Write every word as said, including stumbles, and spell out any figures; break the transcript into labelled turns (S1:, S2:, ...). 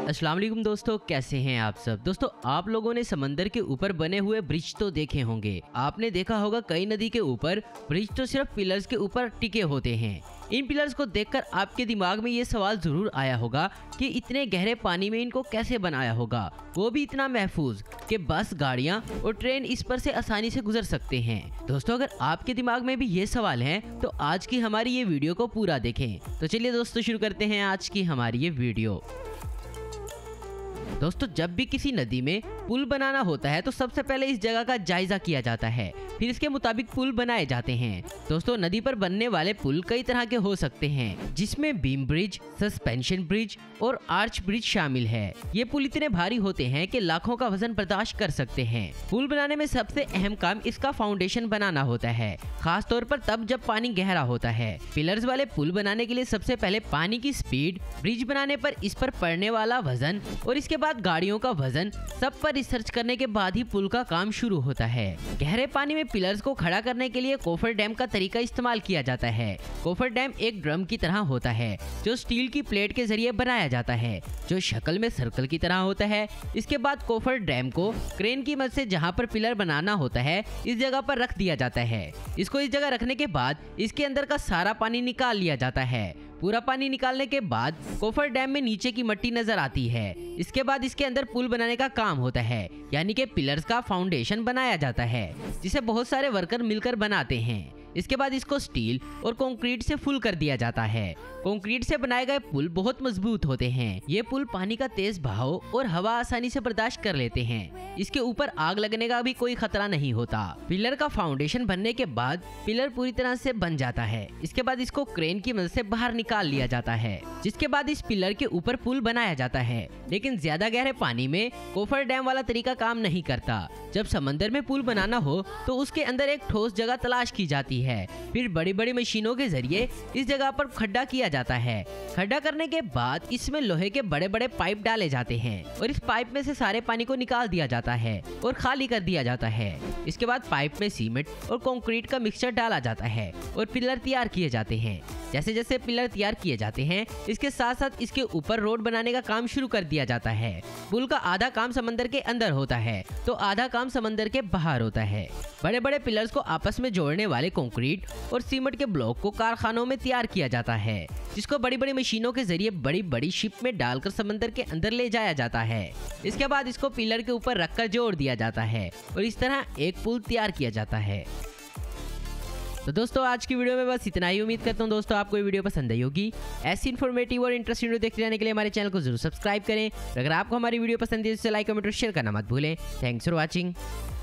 S1: अस्सलाम वालेकुम दोस्तों, कैसे हैं आप सब। दोस्तों आप लोगों ने समंदर के ऊपर बने हुए ब्रिज तो देखे होंगे। आपने देखा होगा कई नदी के ऊपर ब्रिज तो सिर्फ पिलर्स के ऊपर टिके होते हैं। इन पिलर्स को देखकर आपके दिमाग में ये सवाल जरूर आया होगा कि इतने गहरे पानी में इनको कैसे बनाया होगा, वो भी इतना महफूज कि बस, गाड़ियां और ट्रेन इस पर से आसानी से गुजर सकते हैं। दोस्तों अगर आपके दिमाग में भी ये सवाल है तो आज की हमारी ये वीडियो को पूरा देखें। तो चलिए दोस्तों शुरू करते हैं आज की हमारी ये वीडियो। दोस्तों जब भी किसी नदी में पुल बनाना होता है तो सबसे पहले इस जगह का जायजा किया जाता है, फिर इसके मुताबिक पुल बनाए जाते हैं। दोस्तों नदी पर बनने वाले पुल कई तरह के हो सकते हैं, जिसमें बीम ब्रिज, सस्पेंशन ब्रिज और आर्च ब्रिज शामिल है। ये पुल इतने भारी होते हैं कि लाखों का वजन बर्दाश्त कर सकते हैं। पुल बनाने में सबसे अहम काम इसका फाउंडेशन बनाना होता है, खास तौर पर तब जब पानी गहरा होता है। पिलर्स वाले पुल बनाने के लिए सबसे पहले पानी की स्पीड, ब्रिज बनाने पर इस पर पड़ने वाला वजन और इसके बाद गाड़ियों का वजन, सब पर रिसर्च करने के बाद ही पुल का काम शुरू होता है। गहरे पानी में पिलर्स को खड़ा करने के लिए कोफर डैम का तरीका इस्तेमाल किया जाता है। कोफर डैम एक ड्रम की तरह होता है जो स्टील की प्लेट के जरिए बनाया जाता है, जो शक्ल में सर्कल की तरह होता है। इसके बाद कोफर डैम को क्रेन की मदद से जहाँ पर पिलर बनाना होता है इस जगह पर रख दिया जाता है। इसको इस जगह रखने के बाद इसके अंदर का सारा पानी निकाल लिया जाता है। पूरा पानी निकालने के बाद कोफर डैम में नीचे की मिट्टी नजर आती है। इसके बाद इसके अंदर पुल बनाने का काम होता है, यानी कि पिलर्स का फाउंडेशन बनाया जाता है, जिसे बहुत सारे वर्कर मिलकर बनाते हैं। इसके बाद इसको स्टील और कंक्रीट से फुल कर दिया जाता है। कंक्रीट से बनाए गए पुल बहुत मजबूत होते हैं। ये पुल पानी का तेज बहाव और हवा आसानी से बर्दाश्त कर लेते हैं। इसके ऊपर आग लगने का भी कोई खतरा नहीं होता। पिलर का फाउंडेशन बनने के बाद पिलर पूरी तरह से बन जाता है। इसके बाद इसको क्रेन की मदद से बाहर निकाल लिया जाता है, जिसके बाद इस पिलर के ऊपर पुल बनाया जाता है। लेकिन ज्यादा गहरे पानी में कोफर डैम वाला तरीका काम नहीं करता। जब समंदर में पुल बनाना हो तो उसके अंदर एक ठोस जगह तलाश की जाती है। फिर बड़ी बड़ी मशीनों के जरिए इस जगह पर खड्डा किया जाता है। खड्डा करने के बाद इसमें लोहे के बड़े बड़े पाइप डाले जाते हैं और इस पाइप में से सारे पानी को निकाल दिया जाता है और खाली कर दिया जाता है। इसके बाद पाइप में सीमेंट और कंक्रीट का मिक्सचर डाला जाता है और पिलर तैयार किए जाते हैं। जैसे जैसे पिलर तैयार किए जाते हैं इसके साथ साथ इसके ऊपर रोड बनाने का काम शुरू कर दिया जाता है। पुल का आधा काम समंदर के अंदर होता है तो आधा काम समंदर के बाहर होता है। बड़े बड़े पिलर्स को आपस में जोड़ने वाले कंक्रीट और सीमेंट के ब्लॉक को कारखानों में तैयार किया जाता है, जिसको बड़ी बड़ी मशीनों के जरिए बड़ी बड़ी शिप में डालकर समंदर के अंदर ले जाया जाता है। इसके बाद इसको पिलर के ऊपर रखकर जोड़ दिया जाता है और इस तरह एक पुल तैयार किया जाता है। तो दोस्तों आज की वीडियो में बस इतना ही। उम्मीद करता हूँ दोस्तों आपको ये वीडियो पसंद आई होगी। ऐसी इन्फॉर्मेटिव और इंटरेस्टिंग वीडियो देखते रहने के लिए हमारे चैनल को जरूर सब्सक्राइब करें। अगर आपको हमारी वीडियो पसंद है तो लाइक, कमेंट और शेयर करना मत भूलें। Thanks for watching.